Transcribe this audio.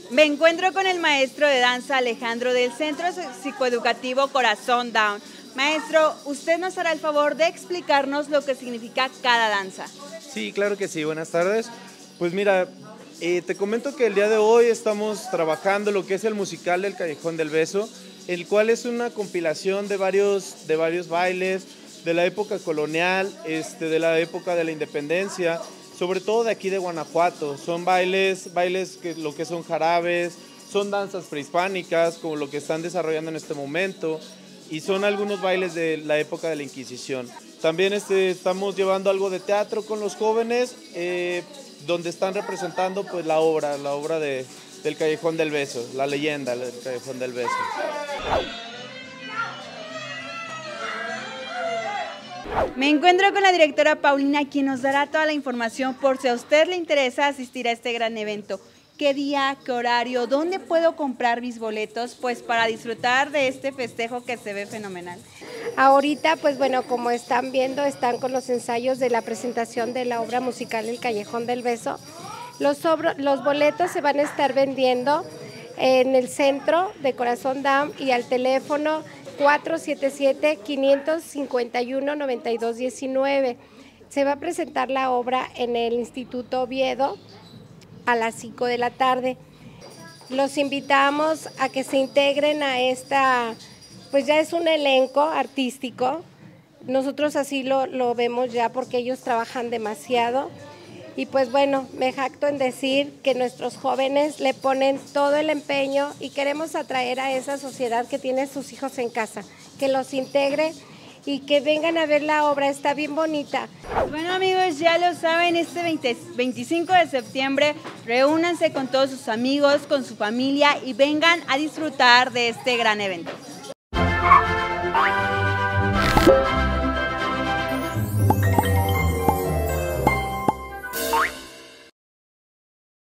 Me encuentro con el maestro de danza Alejandro del Centro Psicoeducativo Corazón Down. Maestro, usted nos hará el favor de explicarnos lo que significa cada danza. Sí, claro que sí, buenas tardes. Pues mira, te comento que el día de hoy estamos trabajando lo que es el musical del Callejón del Beso, el cual es una compilación de varios bailes de la época colonial, de la época de la independencia, sobre todo de aquí de Guanajuato. Son bailes que lo que son jarabes, son danzas prehispánicas, como lo que están desarrollando en este momento, y son algunos bailes de la época de la Inquisición. También estamos llevando algo de teatro con los jóvenes, donde están representando pues la obra del Callejón del Beso, la leyenda del Callejón del Beso. Me encuentro con la directora Paulina, quien nos dará toda la información por si a usted le interesa asistir a este gran evento. ¿Qué día, qué horario, dónde puedo comprar mis boletos? Pues para disfrutar de este festejo que se ve fenomenal. Ahorita, pues bueno, como están viendo, están con los ensayos de la presentación de la obra musical El Callejón del Beso. Los boletos se van a estar vendiendo en el centro de Corazón Down y al teléfono 477-551-9219. Se va a presentar la obra en el Instituto Oviedo a las 5 de la tarde. Los invitamos a que se integren a esta, pues ya es un elenco artístico. Nosotros así lo vemos ya porque ellos trabajan demasiado. Y pues bueno, me jacto en decir que nuestros jóvenes le ponen todo el empeño y queremos atraer a esa sociedad que tiene sus hijos en casa, que los integre y que vengan a ver la obra, está bien bonita. Bueno amigos, ya lo saben, este 25 de septiembre reúnanse con todos sus amigos, con su familia y vengan a disfrutar de este gran evento.